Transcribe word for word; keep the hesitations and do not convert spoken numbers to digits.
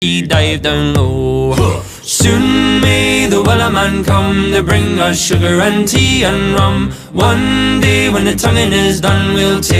dive down low. Soon may the wellerman come to bring us sugar and tea and rum. One day when the tonguing is done, we'll take